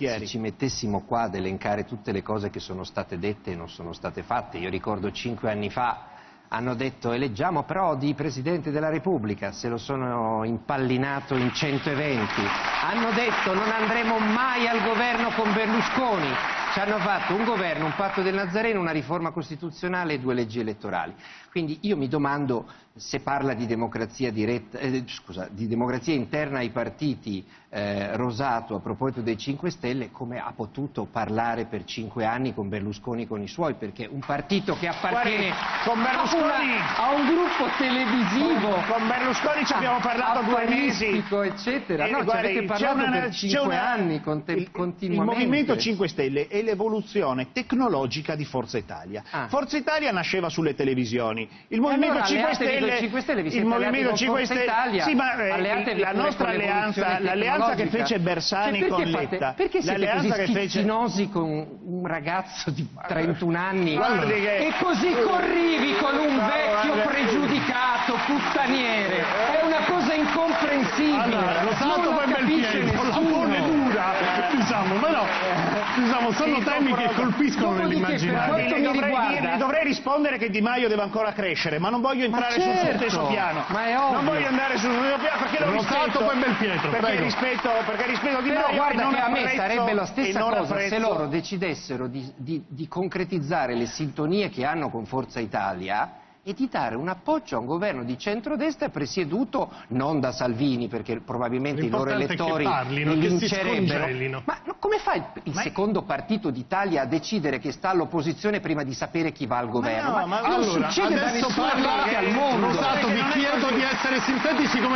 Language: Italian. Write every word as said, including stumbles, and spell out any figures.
ieri. Se ci mettessimo qua ad elencare tutte le cose che sono state dette e non sono state fatte, io ricordo cinque anni fa hanno detto eleggiamo Prodi Presidente della Repubblica, se lo sono impallinato in centoventi, hanno detto non andremo mai al governo con Berlusconi, ci hanno fatto un governo, un patto del Nazareno, una riforma costituzionale e due leggi elettorali. Quindi io mi domando se parla di democrazia diretta, eh, scusa, di democrazia interna ai partiti, eh, Rosato a proposito dei cinque Stelle, come ha potuto parlare per cinque anni con Berlusconi con i suoi, perché un partito che appartiene con Berlusconi, a un gruppo televisivo, con, con Berlusconi ci abbiamo parlato due mesi, eccetera. Eh, No, guarda, ci avete parlato una, per cinque una, anni conte, il, continuamente. Il Movimento cinque Stelle è l'evoluzione tecnologica di Forza Italia. Ah. Forza Italia nasceva sulle televisioni. Il Movimento allora, cinque Stelle, cinque Stelle vi il Movimento cinque Stelle, Italia, sì, ma eh, la nostra alleanza, l'alleanza che fece Bersani cioè, con fate, Letta, perché siete così che schizzinosi fece... con un ragazzo di trentuno anni che... e così corrivi con un vecchio no, pregiudicato puttaniere? È una cosa incomprensibile. Allora, lo salto poi bel piede, la pone dura, diciamo, ma no, diciamo, sono sì, temi che colpiscono nell'immaginario. Le dovrei, dire, dovrei rispondere che Di Maio deve ancora crescere, ma non voglio entrare certo, sul suo stesso piano. Ma è ovvio. Non voglio andare sul suo stesso piano perché lo rispetto. Poi bel Pietro, perché rispetto, perché rispetto Di Maio. Però guarda non che a me apprezzo, sarebbe la stessa cosa apprezzo. se loro decidessero di, di, di concretizzare le sintonie che hanno con Forza Italia e di dare un appoggio a un governo di centrodestra presieduto non da Salvini, perché probabilmente i loro elettori parlino, li lincerebbero. Ma no, come fa il, il ma secondo partito d'Italia a decidere che sta all'opposizione prima di sapere chi va al governo? Ma no, ma ma non allora, succede da nessuna parte al mondo. Rosato, vi chiedo di essere sintetici come